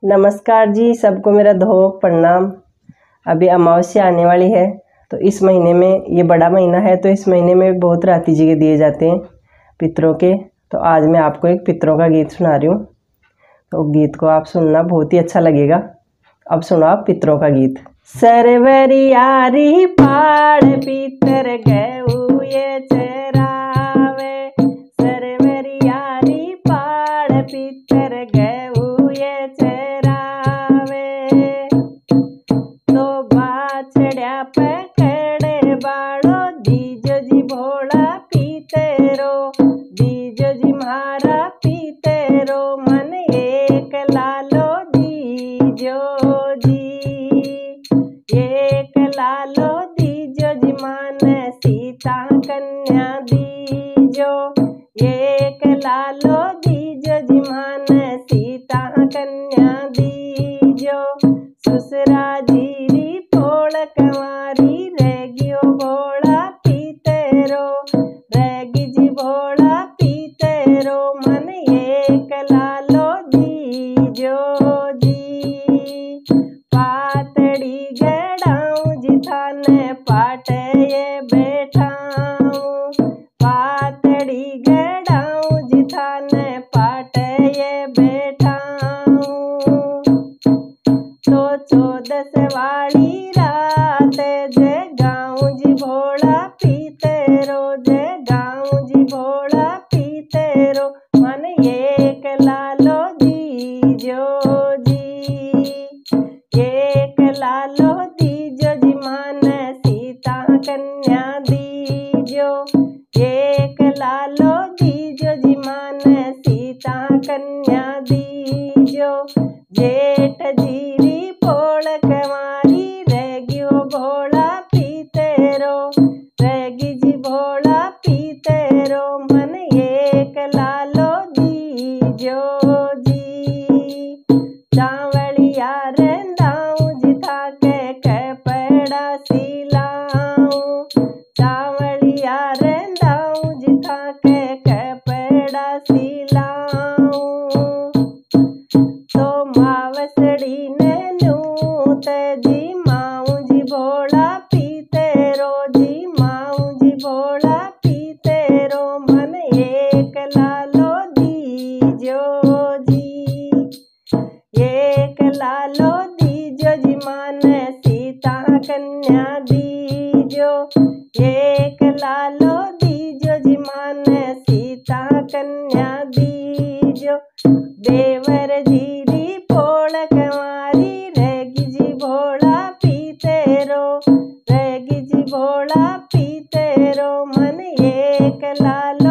नमस्कार जी, सबको मेरा धोक प्रणाम। अभी अमावस्या आने वाली है, तो इस महीने में ये बड़ा महीना है, तो इस महीने में बहुत राती जी के दिए जाते हैं पितरों के। तो आज मैं आपको एक पितरों का गीत सुना रही हूँ, तो गीत को आप सुनना, बहुत ही अच्छा लगेगा। अब सुनो आप पितरों का गीत। सरवरियारी पाड़ पितर गऊ ये चरावे, सरवरियारी पाड़ पितर गऊ ये चरावे, तो बाछड़िया पकड़े बाड़ो दीजो जी भोला पीतेरो, दीजो जी म्हारा पीतेरो, मन एक लालो दीजो जी, एक लालो दीजो जी मान सीता कन्या दीजो, एक लालो दीजो जी मान सीता कन्या दीजो, ससुरा जीरी भोल कंवारी रेगियो भोला पीतेरो, रेगी जी भोला पीतेरो, मन एक लालो दीजो जी, पातड़ी गड़ाऊं जी थाने पाटे ये बैठाऊं, पातड़ी गड़ाऊं जी थाने पाटे ये बैठाऊं, तो 14 वाली रात जे गाऊं जी भोला पीतेरो, जे गाऊं जी भोला पीतेरो, मन एक लालो दीजो जी, एक लालो दीजो जी मान सीता कन्या दीजो, एक लालो दीजो जी मान सीता कन्या दीजो, जेठ जीरी भोल कंवारी रेगियो भोला पीतेरो, रेगी जी भोला पीतेरो, मन एक लालो दीजो जी, चावलिया रेंदाऊं जी थाके कपड़ा सिलाऊं, चावलिया रेंदाऊं जी थाके कपड़ा सिलाऊं, तो मावसड़ी ने नूत जी माऊं जी भोला पीतेरो, जी माऊं जी भोला पीतेरो, मन एक लालो दीजो जी, एक लालो दीजो जी मान सीता कन्या दीजो, एक लालो दीजो जी मान सीता कन्या दीजो, देवर जीरी भोल कंवारी रेगी जी भोला पीतेरो, रेगी जी भोला पीतेरो, मन एक लालो